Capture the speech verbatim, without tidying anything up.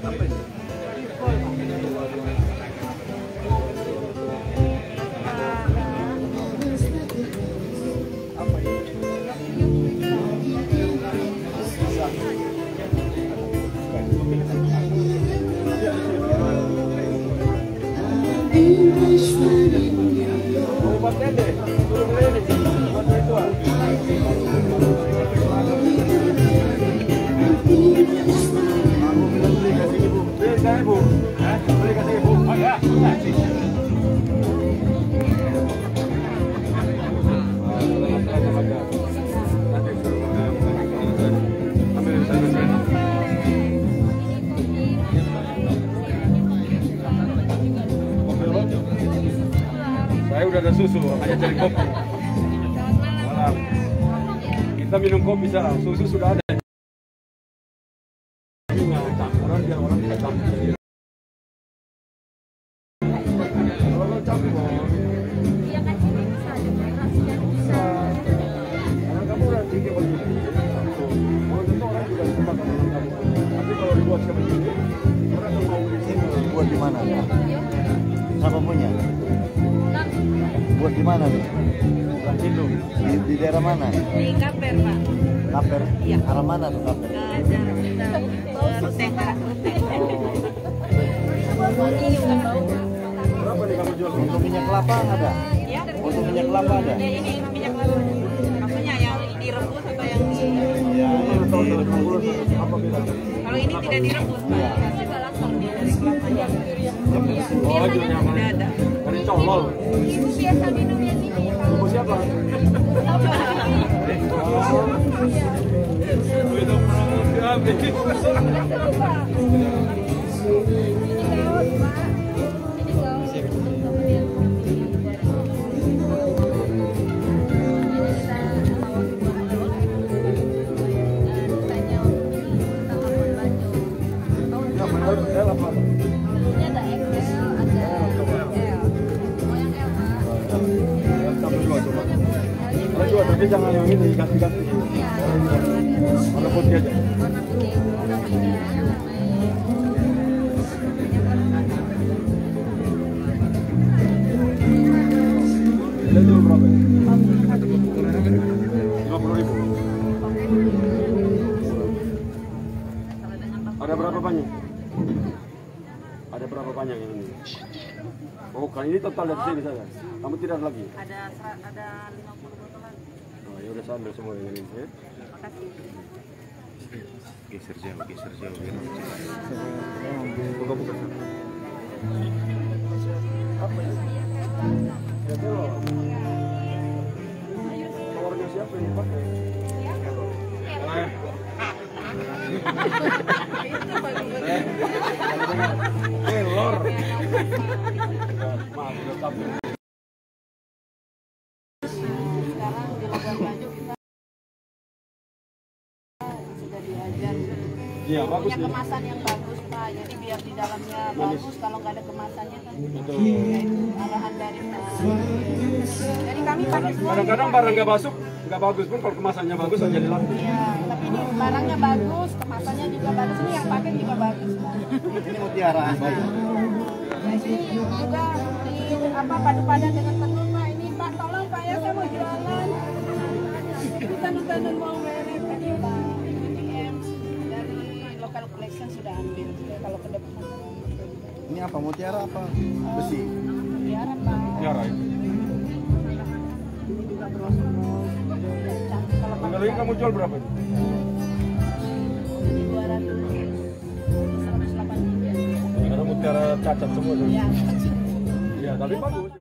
Apa ini? Apa ini? Obat deh, turun lele, obat itu. Aku bilang beli kasih ibu, beli kasih ibu, eh, beli kasih ibu, oh ya, saya udah ada susu, hanya cari kopi. Malam. Kita minum kopi saja, susu sudah ada. Campuran biar orang tidak campur sendiri. Kalau campur, karena kamu udah tinggi begini. Kalau tentu orang juga bisa makan dengan kamu. Tapi kalau dibuat seperti ini, orang tuh mau di sini. Buat di mana? Siapa punya? Buat di mana nih? Bukan Hindu. Di, di daerah mana? Di Kaper, Pak. Kaper? Iya. Arah mana tuh Kaper? Ke Ruteng, arah Ruteng. Berapa nih kamu jual? Untuk minyak kelapa ada? Ya. Untuk minyak kelapa ada? Ya, ini minyak kelapa. Maksudnya yang direbus atau yang di... Iya, ini tahu apa beda? Kalau ini tidak direbus, Pak. Kita langsung dia dari kelapanya. Oh, Biasanya sudah ada. Dari colol. Biasa minumnya sini. Ibu siapa? Itu promosi habis. Tapi jangan yang ini ganti-ganti. Warna putih aja. Ini jual berapa? lima puluh ribu. Ada berapa banyak? Ada berapa banyak yang ini? Oh, kali ini total dari sini saja. Kamu tidak lagi? Ada ada lima puluh botolan. Oh, ya udah saya ambil semua yang ini. Ya. Makasih. Geser jauh, geser jauh. Buka-buka. Apa ini? Ya tuh. Kawarnya siapa yang pakai? Eh. Telur. Maaf, udah capek. Sekarang di Labuan Bajo kita sudah diajar. Iya, bagus Punya nih. kemasan yang bagus, Pak. Jadi biar di dalamnya Manis. bagus, kalau nggak ada kemasannya kan. Betul. Ya, itu arahan dari Pak. Jadi kami pakai semua. Kadang-kadang barang nggak masuk, nggak bagus pun kalau kemasannya bagus aja jadi laku. Iya, tapi ini barangnya bagus, kemasannya juga bagus. Ini yang pakai juga bagus, Pak. Ini mutiara baik. Nah, ini juga di apa padu-padan dengan tenun, Pak. Ini Pak, tolong Pak ya, saya mau jualan. Itu tenun-tenun mau merek tadi Pak. M dari local collection sudah ambil. Jadi kalau ke depan Ini apa? Mutiara apa? Besi? mutiara, Pak. Mutiara itu. Ini juga brosur. Cantik kalau Kalau ini kamu jual berapa? ini dua ratus seratus delapan puluh. Karena mutiara cacat semua. Ya. Iya, tapi bagus.